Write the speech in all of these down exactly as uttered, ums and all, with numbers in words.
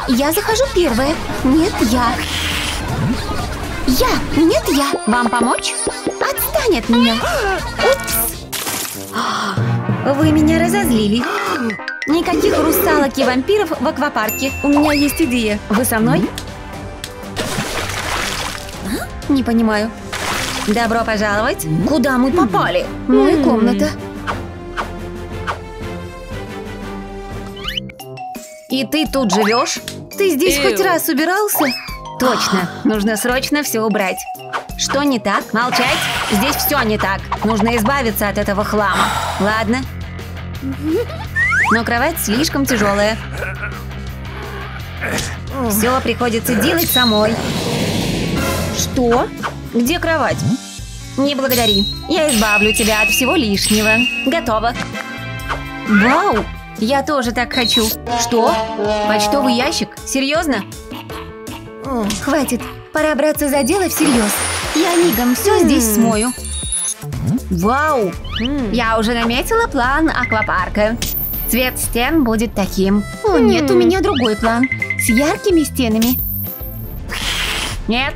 Я захожу первая. Нет, я. Я. Нет, я. Вам помочь? Отстань от меня. Упс. Вы меня разозлили. Никаких русалок и вампиров в аквапарке. У меня есть идея. Вы со мной? Не понимаю. Добро пожаловать. Куда мы попали? Ну и комната. И ты тут живешь? Ты здесь хоть раз убирался? Точно. Нужно срочно все убрать. Что не так? Молчать? Здесь все не так. Нужно избавиться от этого хлама. Ладно. Но кровать слишком тяжелая. Все приходится делать самой. Что? Где кровать? Не благодари. Я избавлю тебя от всего лишнего. Готово. Вау! Я тоже так хочу. Что? Почтовый ящик? Серьезно? Хватит. Пора браться за дело всерьез. Я мигом все здесь смою. Вау! Я уже наметила план аквапарка. Цвет стен будет таким. О, нет, у меня другой план. С яркими стенами. Нет.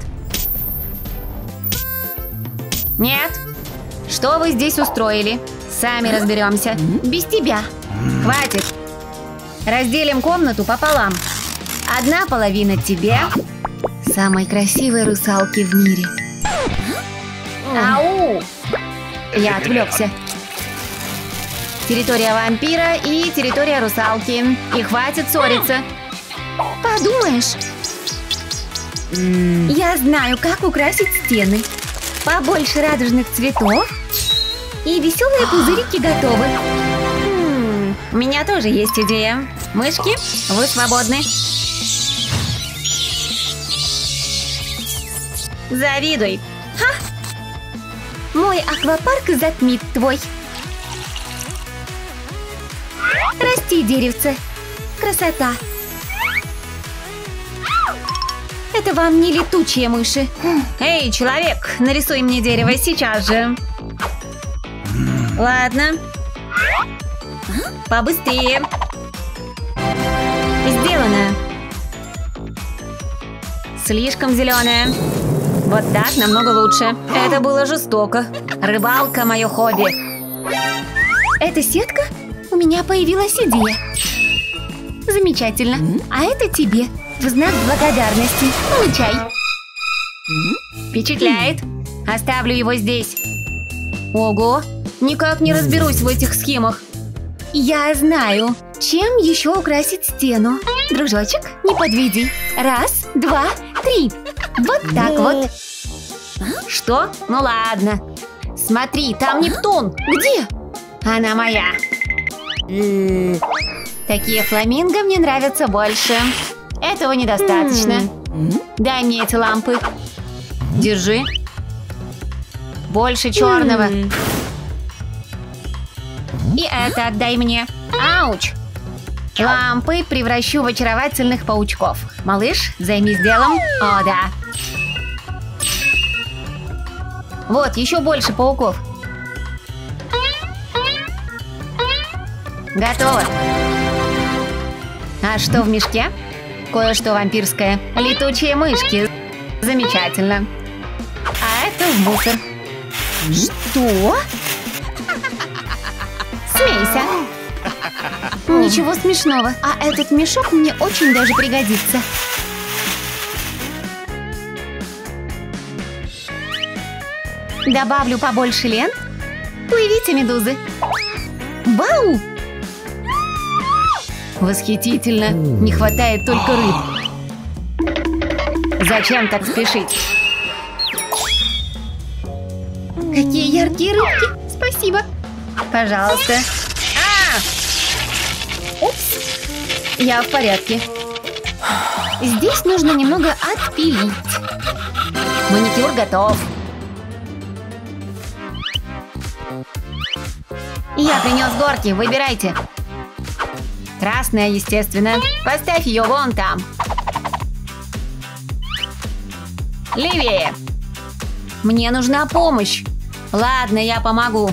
Нет. Что вы здесь устроили? Сами разберемся. Без тебя. Хватит. Разделим комнату пополам. Одна половина тебе. Самой красивой русалки в мире. Ау! Я отвлекся. Территория вампира и территория русалки. И хватит ссориться. Подумаешь. Mm. Я знаю, как украсить стены. Побольше радужных цветов. И веселые пузырики готовы. Mm. У меня тоже есть идея. Мышки, вы свободны. Завидуй. Ха! Мой аквапарк затмит твой. Расти, деревце. Красота. Это вам не летучие мыши. Эй, человек, нарисуй мне дерево сейчас же. Ладно. Побыстрее. Сделано. Слишком зеленое. Вот так намного лучше. Это было жестоко. Рыбалка – мое хобби. Это сетка? У меня появилась идея. Замечательно. А это тебе. В знак благодарности. Получай. Впечатляет. Оставлю его здесь. Ого. Никак не разберусь в этих схемах. Я знаю. Чем еще украсить стену? Дружочек, не подведи. Раз, два, три. Вот так вот. Что? Ну ладно. Смотри, там Нептун. Где? Она моя. Такие фламинго мне нравятся больше. Этого недостаточно. Дай мне эти лампы. Держи. Больше черного. И это отдай мне. Ауч. Лампы превращу в очаровательных паучков. Малыш, займись делом. О, да. Вот, еще больше пауков. Готово. А что в мешке? Кое-что вампирское. Летучие мышки. Замечательно. А это в мусор. Что? Смейся. Ничего смешного. А этот мешок мне очень даже пригодится. Добавлю побольше лент. Плывите, медузы. Вау! Восхитительно. Не хватает только рыб. Зачем так спешить? Какие яркие рыбки. Спасибо. Пожалуйста. А! Упс. Я в порядке. Здесь нужно немного отпилить. Маникюр готов. Я принес горки, выбирайте. Красная, естественно. Поставь ее вон там. Левее. Мне нужна помощь. Ладно, я помогу.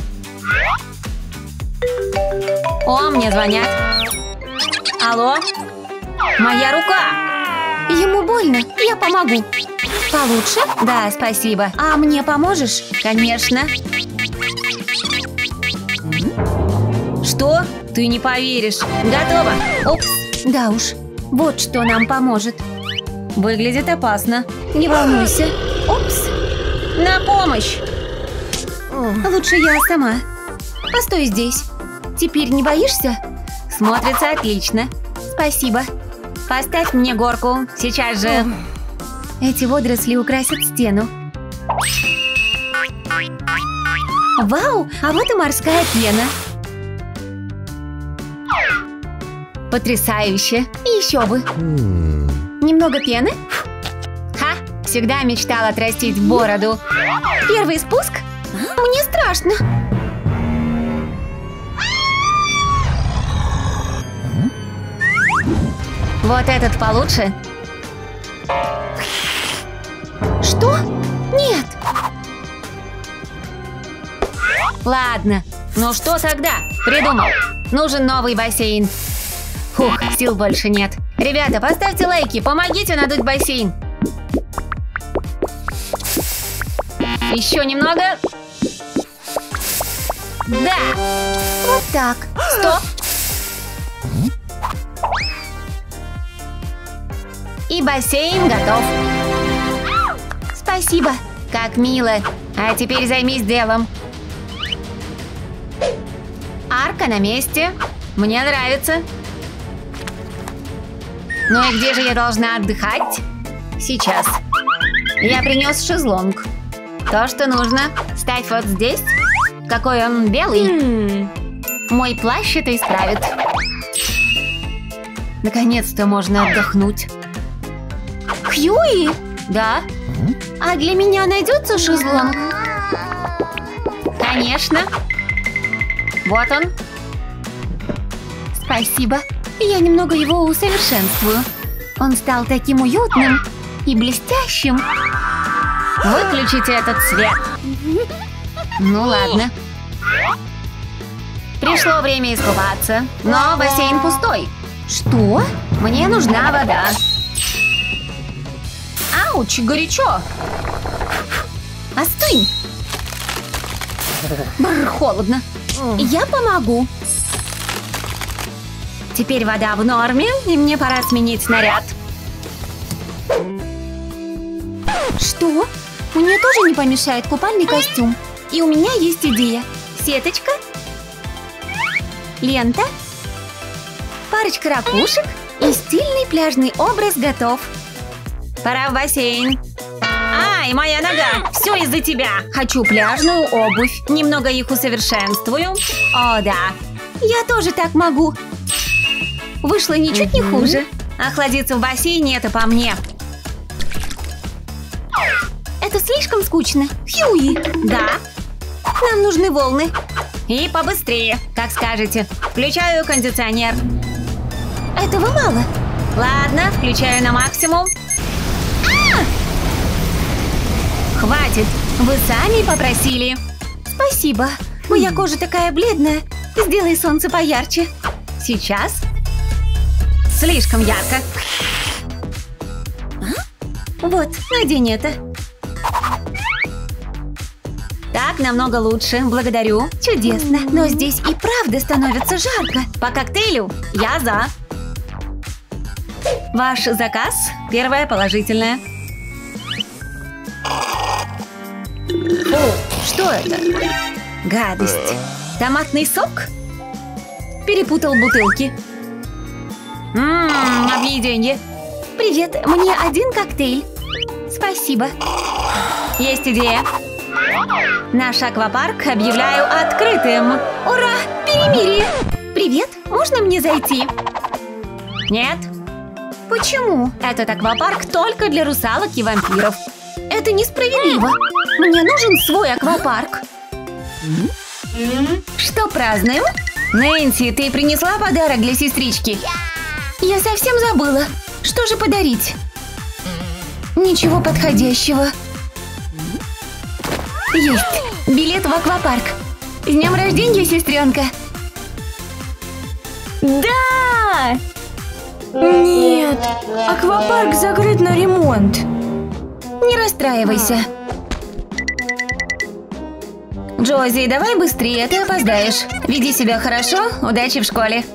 О, мне звонят. Алло? Моя рука! Ему больно, я помогу. Получше? Да, спасибо. А мне поможешь? Конечно. Что? Ты не поверишь. Готово. Упс. Да уж. Вот что нам поможет. Выглядит опасно. Не волнуйся. Упс. На помощь. Лучше я сама. Постой здесь. Теперь не боишься? Смотрится отлично. Спасибо. Поставь мне горку. Сейчас же. Эти водоросли украсят стену. Вау! А вот и морская пена. Потрясающе. Еще бы. Немного пены? Ха! Всегда мечтала отрастить бороду. Первый спуск? Мне страшно. Вот этот получше. Что? Нет. Ладно. Ну что тогда? Придумал. Нужен новый бассейн. Фух, сил больше нет. Ребята, поставьте лайки, помогите надуть бассейн. Еще немного. Да. Вот так. Стоп. И бассейн готов. Спасибо. Как мило. А теперь займись делом. Арка на месте. Мне нравится. Ну и где же я должна отдыхать? Сейчас. Я принес шезлонг. То, что нужно. Ставь вот здесь. Какой он белый. Mm. Мой плащ это исправит. Наконец-то можно отдохнуть. Хьюи? Да? А для меня найдется шезлонг? Конечно. Вот он. Спасибо. Я немного его усовершенствую. Он стал таким уютным и блестящим. Выключите этот свет. Ну ладно. Пришло время искупаться, но бассейн пустой. Что? Мне нужна вода. Ауч, горячо. Остынь. Бррр, холодно. Я помогу. Теперь вода в норме, и мне пора сменить наряд. Что? Мне тоже не помешает купальный костюм. И у меня есть идея. Сеточка. Лента. Парочка ракушек. И стильный пляжный образ готов. Пора в бассейн. Ай, моя нога! Все из-за тебя. Хочу пляжную обувь. Немного их усовершенствую. О, да. Я тоже так могу. Вышло ничуть не хуже. Охладиться в бассейне – это по мне. Это слишком скучно. Хьюи. Да. Нам нужны волны. И побыстрее, как скажете. Включаю кондиционер. Этого мало. Ладно, включаю на максимум. А! Хватит. Вы сами попросили. Спасибо. Моя кожа такая бледная. Сделай солнце поярче. Сейчас. Слишком ярко. А? Вот, надень это. Так намного лучше, благодарю. Чудесно, но здесь и правда становится жарко. По коктейлю я за. Ваш заказ, первое положительное. Фу, что это? Гадость. Томатный сок? Перепутал бутылки. Ммм, объеденье. Привет, мне один коктейль. Спасибо. Есть идея. Наш аквапарк объявляю открытым. Ура! Перемирие! Привет, можно мне зайти? Нет. Почему? Этот аквапарк только для русалок и вампиров. Это несправедливо. Мне нужен свой аквапарк. Что празднуем? Нэнси, ты принесла подарок для сестрички? Я совсем забыла. Что же подарить? Ничего подходящего. Есть. Билет в аквапарк. С днем рождения, сестренка! Да! Нет, аквапарк закрыт на ремонт. Не расстраивайся. Джози, давай быстрее, ты опоздаешь. Веди себя хорошо, удачи в школе.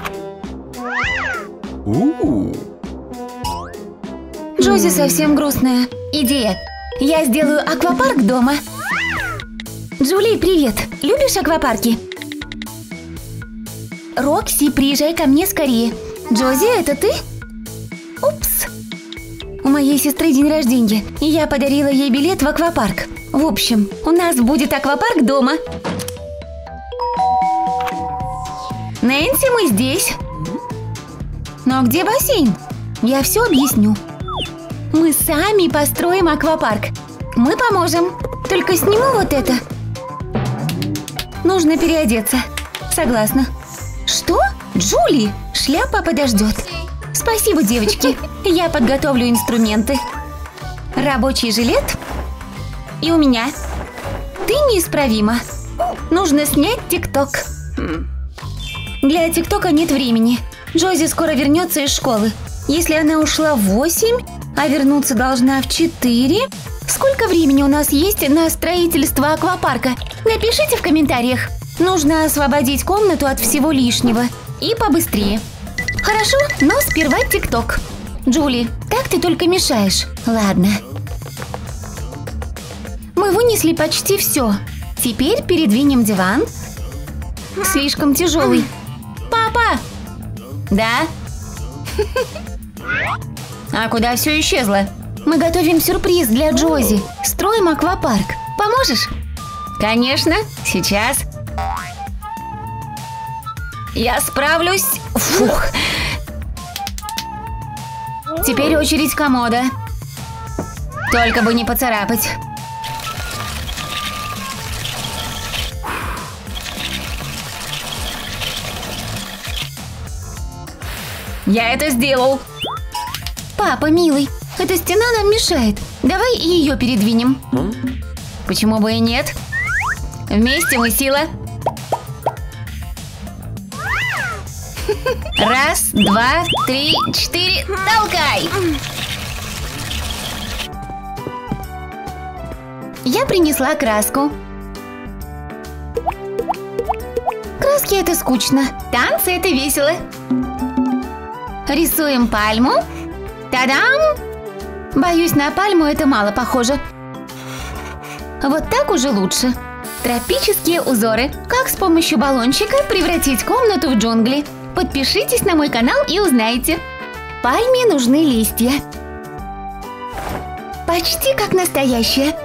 Джози совсем грустная. Идея. Я сделаю аквапарк дома. Джули, привет. Любишь аквапарки? Рокси, приезжай ко мне скорее. Джози, это ты? Упс. У моей сестры день рождения, и я подарила ей билет в аквапарк. В общем, у нас будет аквапарк дома. Нэнси, мы здесь. Но где бассейн? Я все объясню. Мы сами построим аквапарк. Мы поможем. Только сниму вот это. Нужно переодеться. Согласна. Что? Джули, шляпа подождет. Спасибо, девочки. Я подготовлю инструменты. Рабочий жилет. И у меня. Ты неисправима. Нужно снять тикток. Для тиктока нет времени. Джози скоро вернется из школы. Если она ушла в восемь, а вернуться должна в четыре, сколько времени у нас есть на строительство аквапарка? Напишите в комментариях. Нужно освободить комнату от всего лишнего. И побыстрее. Хорошо, но сперва тикток. Джули, так ты только мешаешь. Ладно. Мы вынесли почти все. Теперь передвинем диван. Слишком тяжелый. Папа! Да? А куда все исчезло? Мы готовим сюрприз для Джози. Строим аквапарк. Поможешь? Конечно, сейчас. Я справлюсь. Фух. Теперь очередь комода. Только бы не поцарапать. Я это сделал. Папа, милый, эта стена нам мешает. Давай ее передвинем. Почему бы и нет? Вместе мы сила. Раз, два, три, четыре. Толкай! Я принесла краску. Краски это скучно. Танцы это весело. Рисуем пальму. Та-дам! Боюсь, на пальму это мало похоже. Вот так уже лучше. Тропические узоры. Как с помощью баллончика превратить комнату в джунгли. Подпишитесь на мой канал и узнаете. Пальме нужны листья. Почти как настоящие.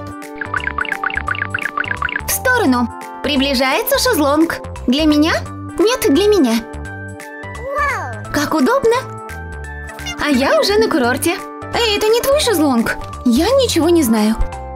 В сторону. Приближается шезлонг. Для меня? Нет, для меня. Как удобно. А я уже на курорте. Эй, это не твой шезлонг. Я ничего не знаю.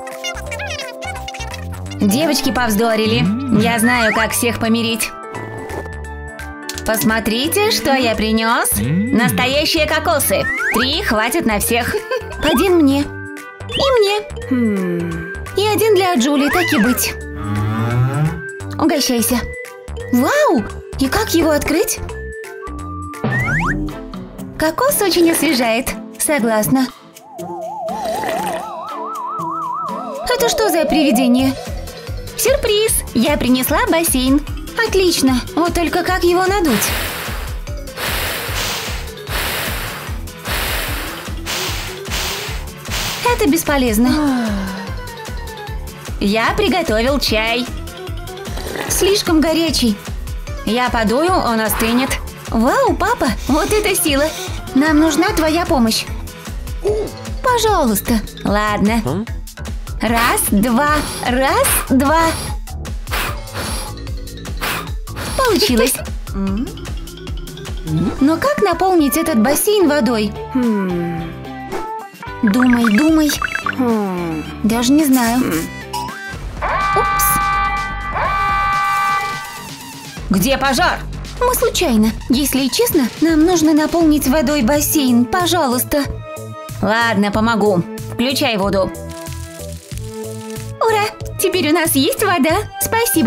Девочки повздорили. Я знаю, как всех помирить. Посмотрите, что я принес. Настоящие кокосы. Три хватит на всех. Один мне. И мне. И один для Джули, так и быть. Угощайся. Вау! И как его открыть? Кокос очень освежает. Согласна. Это что за привидение? Сюрприз! Я принесла бассейн. Отлично. Вот только как его надуть? Это бесполезно. Я приготовил чай. Слишком горячий. Я подую, он остынет. Вау, папа, вот это сила. Нам нужна твоя помощь. Пожалуйста. Ладно. Раз, два, раз, два. Получилось. Но как наполнить этот бассейн водой? Думай, думай. Даже не знаю. Упс. Где пожар? Мы случайно. Если честно, нам нужно наполнить водой бассейн. Пожалуйста. Ладно, помогу. Включай воду. Ура! Теперь у нас есть вода. Спасибо.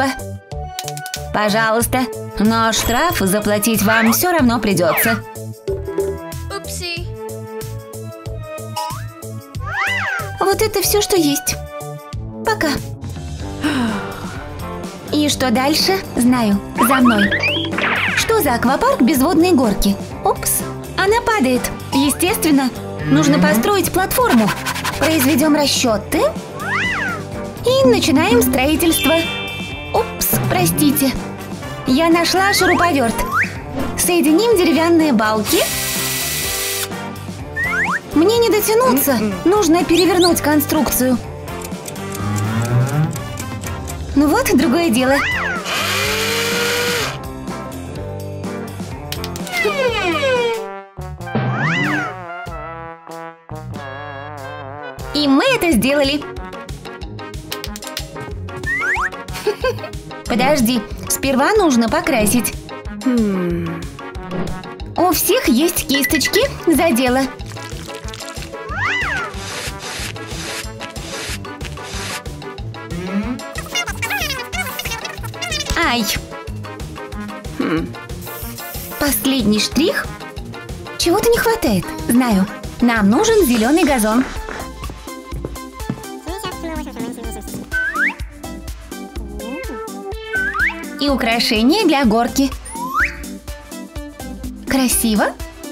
Пожалуйста. Но штраф заплатить вам все равно придется. Вот это все, что есть. Пока. И что дальше? Знаю. За мной. Что за аквапарк без водной горки? Упс. Она падает. Естественно, нужно построить платформу. Произведем расчеты. И начинаем строительство. Упс, простите. Я нашла шуруповерт. Соединим деревянные балки. Мне не дотянуться. Нужно перевернуть конструкцию. Ну вот, другое дело. И мы это сделали. Подожди, сперва нужно покрасить. У всех есть кисточки, за дело. Ай! Последний штрих. Чего-то не хватает. Знаю. Нам нужен зеленый газон. И украшения для горки. Красиво?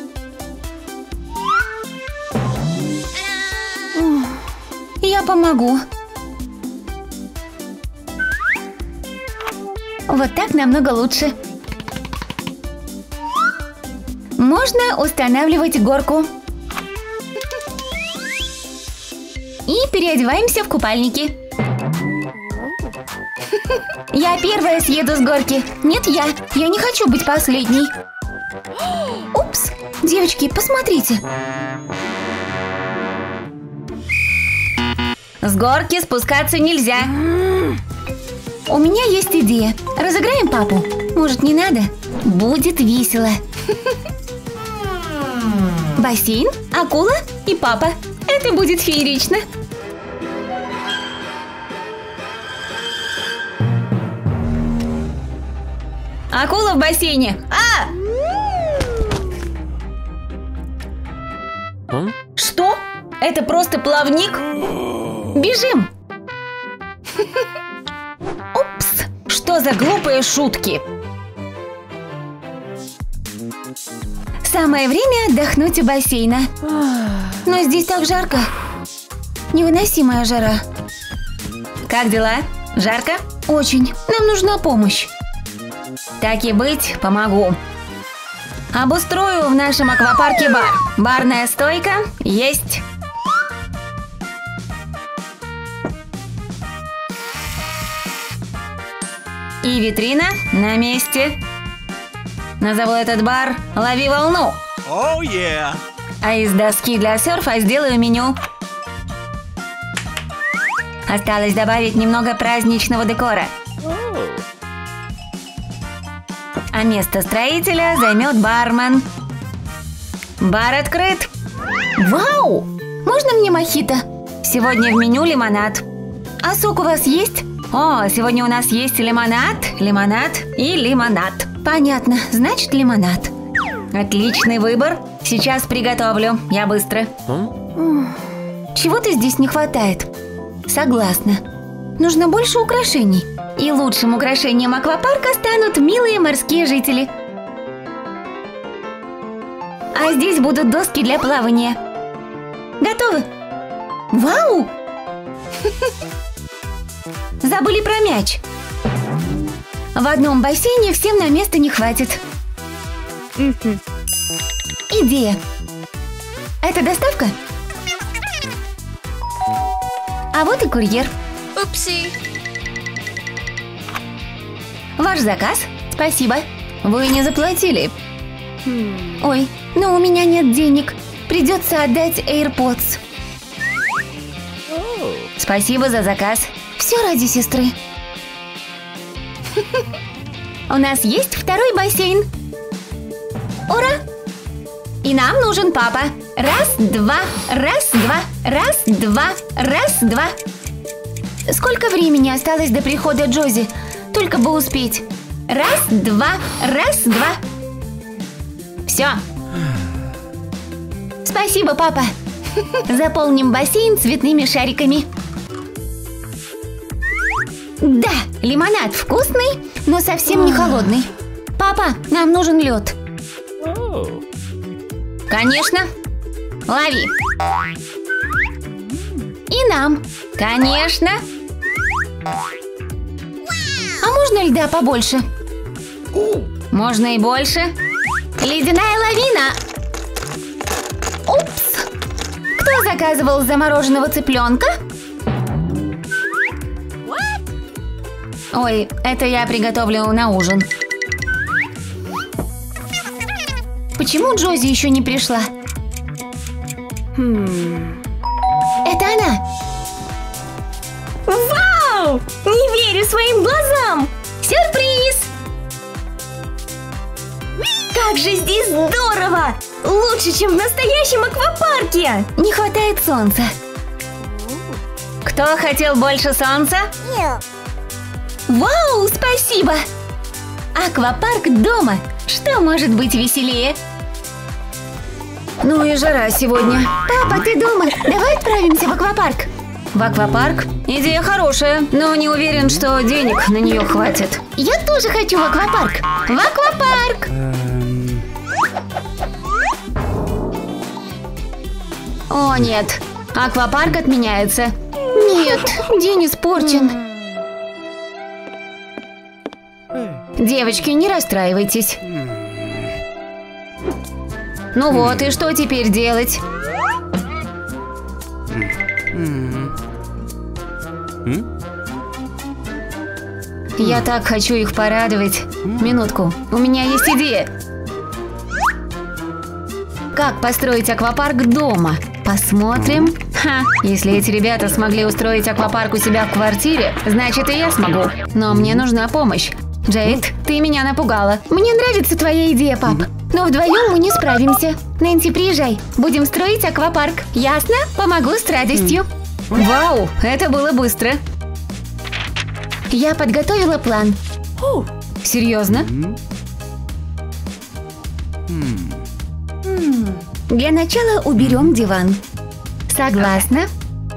Я помогу. Вот так намного лучше. Можно устанавливать горку. И переодеваемся в купальники. Я первая съеду с горки. Нет, я. Я не хочу быть последней. Упс. Девочки, посмотрите. С горки спускаться нельзя. У меня есть идея. Разыграем папу. Может, не надо? Будет весело. Бассейн, акула и папа. Это будет феерично. Акула в бассейне. А! А? Что? Это просто плавник? Бежим! Упс! Что за глупые шутки? Самое время отдохнуть у бассейна. Но здесь так жарко. Невыносимая жара. Как дела? Жарко? Очень. Нам нужна помощь. Так и быть, помогу. Обустрою в нашем аквапарке бар. Барная стойка есть. И витрина на месте. Назову этот бар «Лови волну». Oh, yeah. А из доски для серфа сделаю меню. Осталось добавить немного праздничного декора. Oh. А место строителя займет бармен. Бар открыт. Вау! Можно мне мохито? Сегодня в меню лимонад. А сок у вас есть? О, сегодня у нас есть лимонад, лимонад и лимонад. Понятно, значит лимонад. Отличный выбор. Сейчас приготовлю. Я быстро. Чего-то здесь не хватает. Согласна. Нужно больше украшений. И лучшим украшением аквапарка станут милые морские жители. А здесь будут доски для плавания. Готовы? Вау! Забыли про мяч. В одном бассейне всем на место не хватит. Идея. Это доставка? А вот и курьер. Упси. Ваш заказ? Спасибо. Вы не заплатили. Ой, но у меня нет денег. Придется отдать AirPods. Спасибо за заказ. Все ради сестры. У нас есть второй бассейн. Ура! И нам нужен папа. Раз, два, раз, два, раз, два, раз, два. Сколько времени осталось до прихода Джози? Только бы успеть. Раз, два, раз, два. Все. Спасибо, папа. Заполним бассейн цветными шариками. Да, лимонад вкусный, но совсем не холодный. Папа, нам нужен лед. Oh. Конечно. Лови. И нам. Конечно. А можно льда побольше? Можно и больше. Ледяная лавина. Упс. Кто заказывал замороженного цыпленка? Ой, это я приготовлю на ужин. Почему Джози еще не пришла? Хм. Это она. Вау! Не верю своим глазам! Сюрприз! Как же здесь здорово! Лучше, чем в настоящем аквапарке! Не хватает солнца. Кто хотел больше солнца? Вау, спасибо! Аквапарк дома. Что может быть веселее? Ну и жара сегодня. Папа, ты дома? Давай отправимся в аквапарк. В аквапарк? Идея хорошая, но не уверен, что денег на нее хватит. Я тоже хочу в аквапарк. В аквапарк! О, нет. Аквапарк отменяется. Нет, день испорчен. Девочки, не расстраивайтесь. Ну вот, и что теперь делать? Я так хочу их порадовать. Минутку, у меня есть идея. Как построить аквапарк дома? Посмотрим. Ха, если эти ребята смогли устроить аквапарк у себя в квартире, значит и я смогу. Но мне нужна помощь. Джейд, ты меня напугала. Мне нравится твоя идея, пап. Но вдвоем мы не справимся. Нэнси, приезжай. Будем строить аквапарк. Ясно? Помогу с радостью. Вау, это было быстро. Я подготовила план. Серьезно? Для начала уберем диван. Согласна?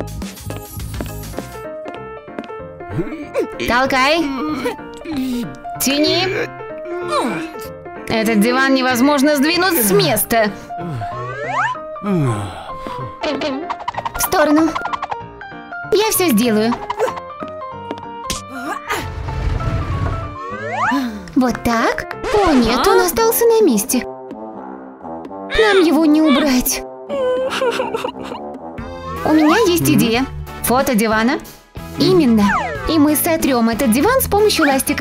Толкай. Тяни. Этот диван невозможно сдвинуть с места. В сторону. Я все сделаю. Вот так? О, нет, он остался на месте. Нам его не убрать. У меня есть идея. Фото дивана. Именно. И мы сотрем этот диван с помощью ластика.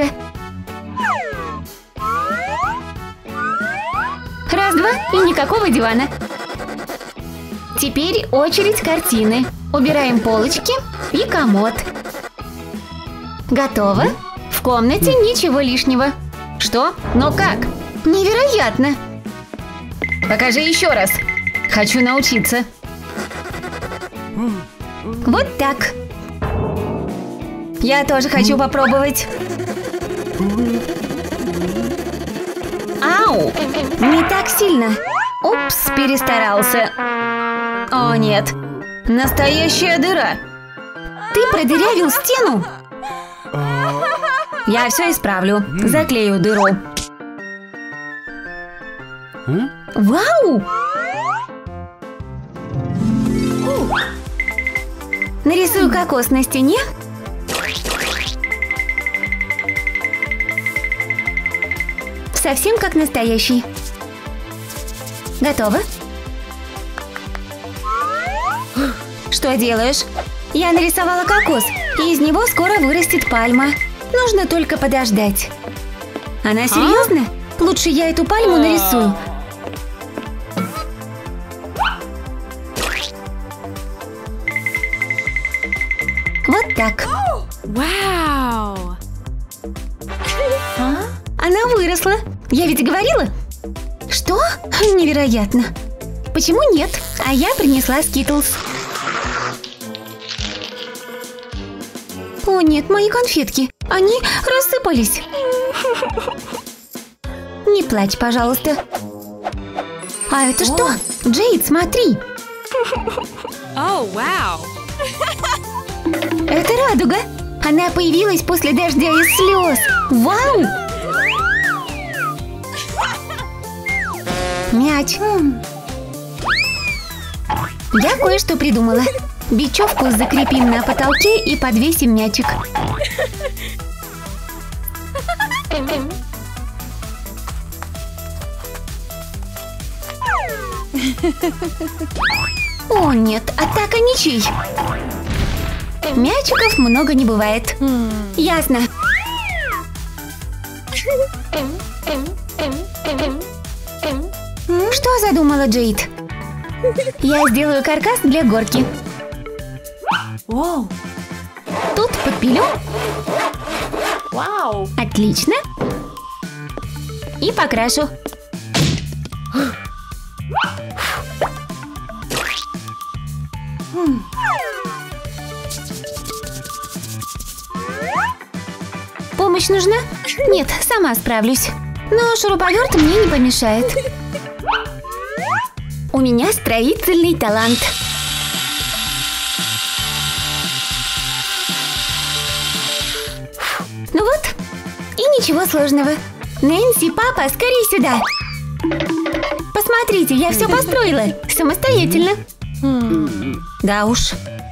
Раз-два и никакого дивана. Теперь очередь картины. Убираем полочки и комод. Готово? В комнате ничего лишнего. Что? Но как? Невероятно! Покажи еще раз. Хочу научиться. Вот так. Я тоже хочу попробовать. Ау! Не так сильно. Упс, перестарался. О, нет. Настоящая дыра. Ты продырявил стену? Я все исправлю. Заклею дыру. Вау! Нарисую кокос на стене. Совсем как настоящий. Готово? Что делаешь? Я нарисовала кокос, и из него скоро вырастет пальма. Нужно только подождать. Она серьезно? Лучше я эту пальму нарисую. Вот так. Вау! А? Она выросла. Я ведь говорила? Что? Невероятно. Почему нет? А я принесла Скитлс. О нет, мои конфетки. Они рассыпались. Не плачь, пожалуйста. А это что? Джейд, смотри. Oh, wow. Это радуга. Она появилась после дождя из слез. Вау! Мяч. Я кое-что придумала. Бечевку закрепим на потолке и подвесим мячик. О нет, атака ничей. Мячиков много не бывает. Ясно. Что задумала Джейд? Я сделаю каркас для горки. Whoa. Тут подпилю. Wow. Отлично. И покрашу. Помощь нужна? Нет, сама справлюсь. Но шуруповерт мне не помешает. У меня строительный талант. Ну вот, и ничего сложного. Нэнси, папа, скорее сюда. Посмотрите, я все построила самостоятельно. Да уж.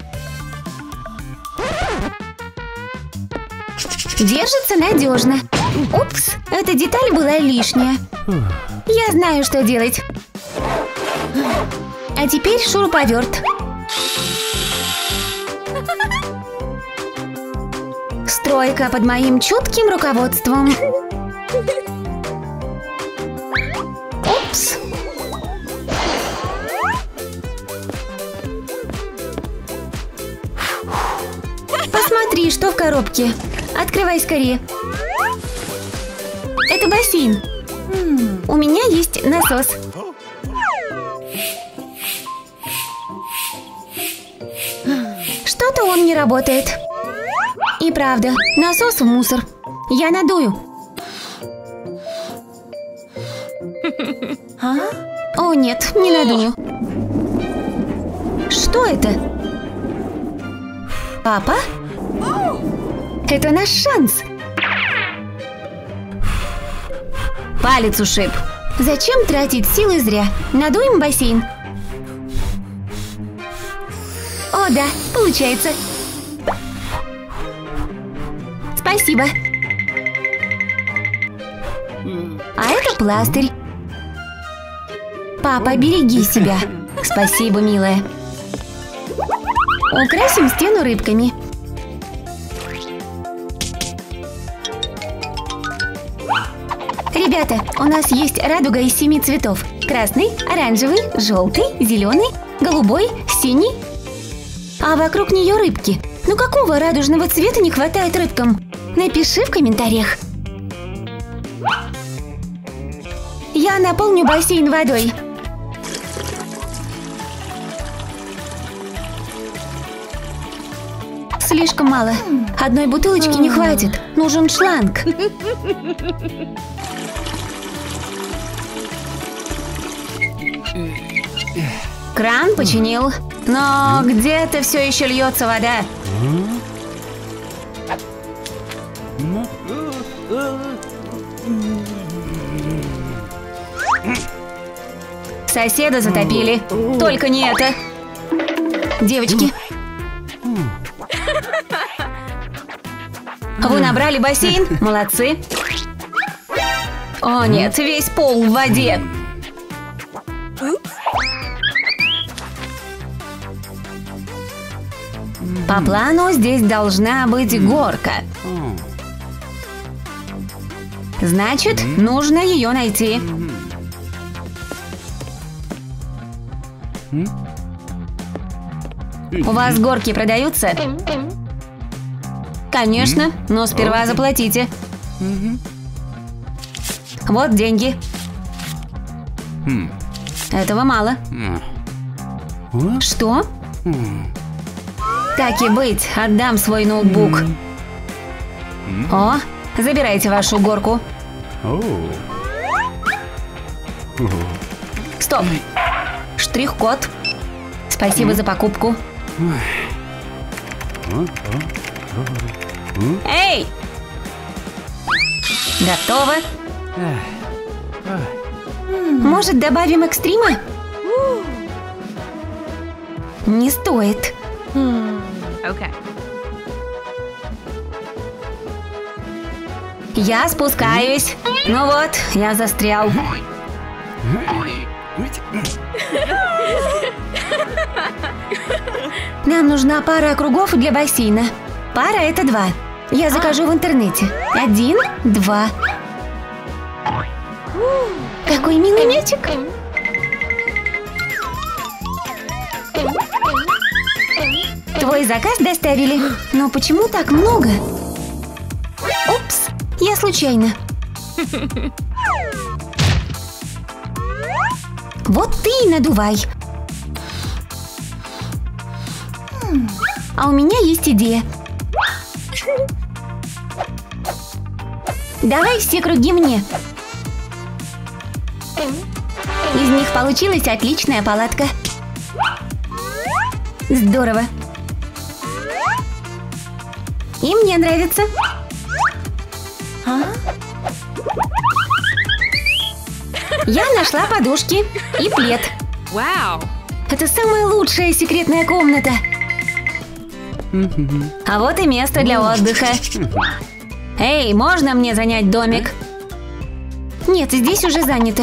Держится надежно. Упс, эта деталь была лишняя. Я знаю, что делать. А теперь шуруповерт. Стройка под моим чутким руководством. Упс. Посмотри, что в коробке. Открывай скорее. Это бассейн. У меня есть насос. Что-то он не работает. И правда, насос в мусор. Я надую. О нет, не надую. Что это? Папа? Это наш шанс. Палец ушиб. Зачем тратить силы зря? Надуем бассейн. О, да, получается. Спасибо. А это пластырь. Папа, береги себя. Спасибо, милая. Украсим стену рыбками. Ребята, у нас есть радуга из семи цветов. Красный, оранжевый, желтый, зеленый, голубой, синий. А вокруг нее рыбки. Ну какого радужного цвета не хватает рыбкам? Напиши в комментариях. Я наполню бассейн водой. Слишком мало. Одной бутылочки не хватит. Нужен шланг. Кран починил, но где-то все еще льется вода. Соседа затопили. Только не это. Девочки. Вы набрали бассейн? Молодцы. О нет, весь пол в воде. По плану здесь должна быть горка. Значит, нужно ее найти. У вас горки продаются? Конечно, но сперва заплатите. Вот деньги. Этого мало. Что? Так и быть, отдам свой ноутбук. О, забирайте вашу горку. Стоп. Штрих-код. Спасибо за покупку. Эй! Готово. Может, добавим экстрима? Не стоит. Окей. Я спускаюсь. Ну вот, я застрял. Нам нужна пара кругов для бассейна. Пара — это два. Я закажу в интернете. Один, два. Какой милый мячик. Твой заказ доставили. Но почему так много? Упс, я случайно. Вот ты и надувай. А у меня есть идея. Давай все круги мне. Из них получилась отличная палатка. Здорово. И мне нравится. А? Я нашла подушки и плед. Вау! Это самая лучшая секретная комната. А вот и место для отдыха. Эй, можно мне занять домик? Нет, здесь уже занято.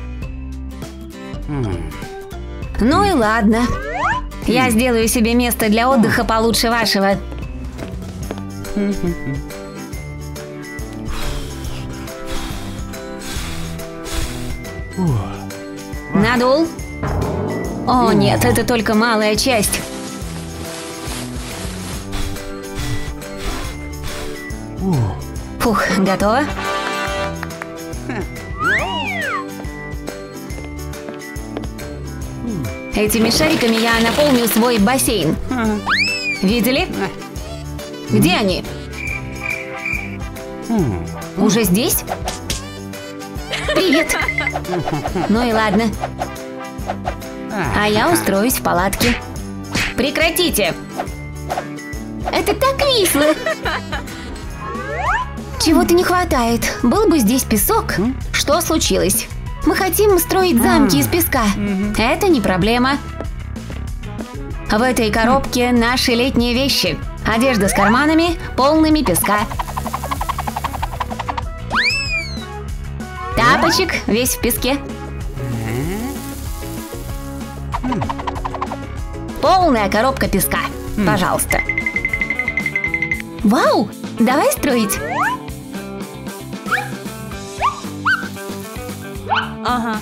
Ну и ладно. Я сделаю себе место для отдыха получше вашего. Надул? О, нет, это только малая часть. Фух, готово? Этими шариками я наполню свой бассейн. Видели? Где они? Уже здесь? Привет! Ну и ладно. А я устроюсь в палатке. Прекратите! Это так весело! Чего-то не хватает. Был бы здесь песок. Что случилось? Мы хотим строить замки из песка. Это не проблема. В этой коробке наши летние вещи. Одежда с карманами, полными песка. Тапочек весь в песке. Полная коробка песка. Пожалуйста. Вау! Давай строить. Ага.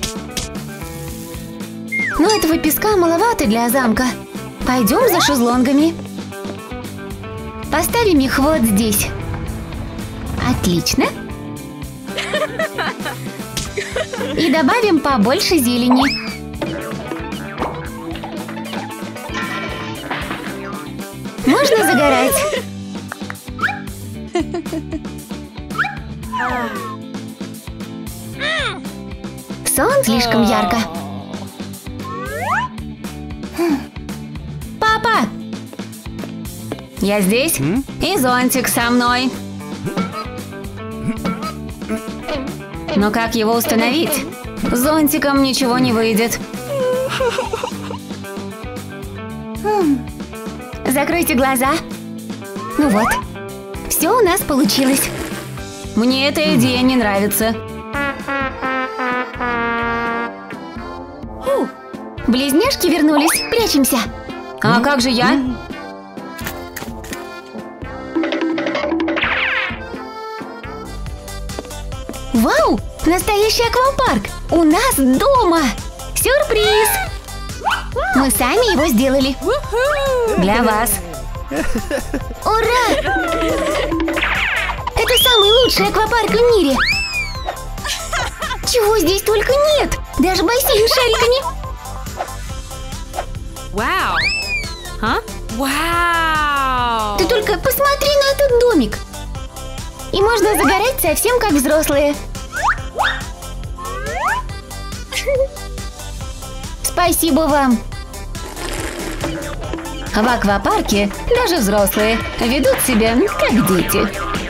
Но этого песка маловато для замка. Пойдем за шезлонгами. Поставим их вот здесь. Отлично. И добавим побольше зелени. Можно загорать. Сон слишком ярко. Папа! Я здесь. И зонтик со мной. Но как его установить? Зонтиком ничего не выйдет. Закройте глаза. Ну вот. Все у нас получилось. Мне эта идея не нравится. Близняшки вернулись. Прячемся. А как же я? Вау! Настоящий аквапарк! У нас дома! Сюрприз! Мы сами его сделали. Для вас. Ура! Это самый лучший аквапарк в мире! Чего здесь только нет! Даже бассейн с шариками! Вау! А? Вау! Ты только посмотри на этот домик! И можно загорать совсем как взрослые. Спасибо вам! В аквапарке даже взрослые ведут себя как дети.